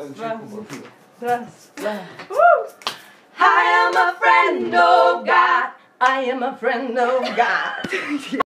Раз, два. I am a friend of God. I am a friend of God.